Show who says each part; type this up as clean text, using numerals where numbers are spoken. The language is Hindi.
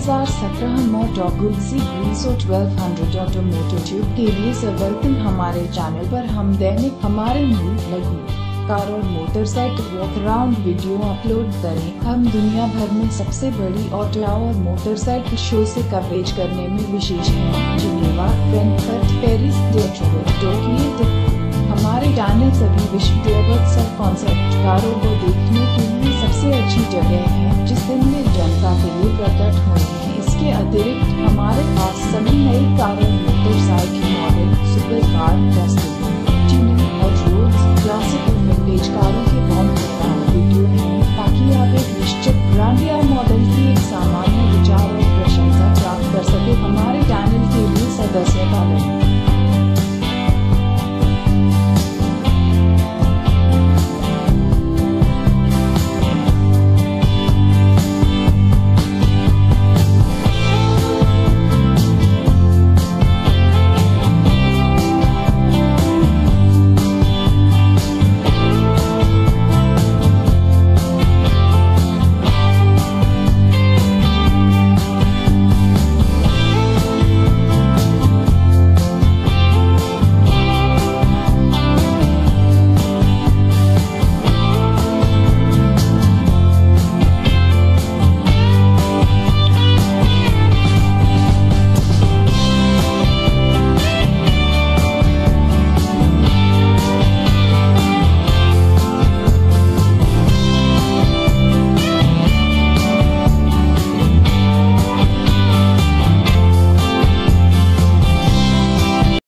Speaker 1: 2017 मोटो गुज्जी ग्रीसो 1200 ऑटोमोटिव के लिए वेलकम। हमारे चैनल पर हम दैनिक हमारे मूल लघु कार और motorcycle walk around video upload करें। हम दुनिया भर में सबसे बड़ी ऑटो और मोटरसाइकिल शो से कवरेज करने में विशेष हैं। Geneva, Frankfurt, Paris, Detroit, Tokyo. हमारे चैनल सभी विश्व देवोत्सव कॉन्सेप्ट कारों को देखने के लिए सबसे अच्छी जगह है जिस दिन में जनता के लिए प्रकट हुए हैं। इसके अतिरिक्त हमारे पास सभी नई कारें, मोटरसाइकिल